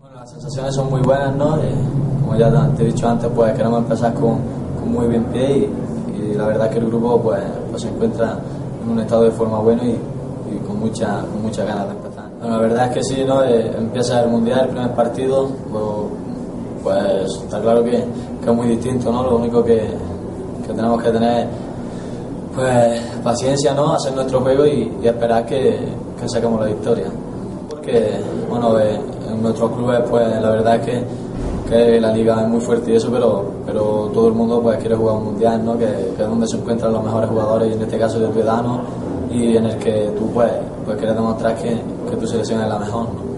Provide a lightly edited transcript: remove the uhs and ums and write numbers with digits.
Bueno, las sensaciones son muy buenas, ¿no? Como ya te he dicho antes, pues queremos empezar con muy bien pie y la verdad que el grupo pues se encuentra en un estado de forma bueno y con muchas ganas de empezar. Bueno, la verdad es que sí, ¿no? Empieza el Mundial, el primer partido, pues está claro que es muy distinto, ¿no? Lo único que tenemos que tener pues paciencia, ¿no? Hacer nuestro juego y esperar que saquemos la victoria. Porque, bueno, en nuestros clubes, pues la verdad es que la liga es muy fuerte y eso, pero todo el mundo pues quiere jugar un mundial, ¿no? Que es donde se encuentran los mejores jugadores, y en este caso el Ciudadano, y en el que tú pues quieres demostrar que tu selección es la mejor, ¿no?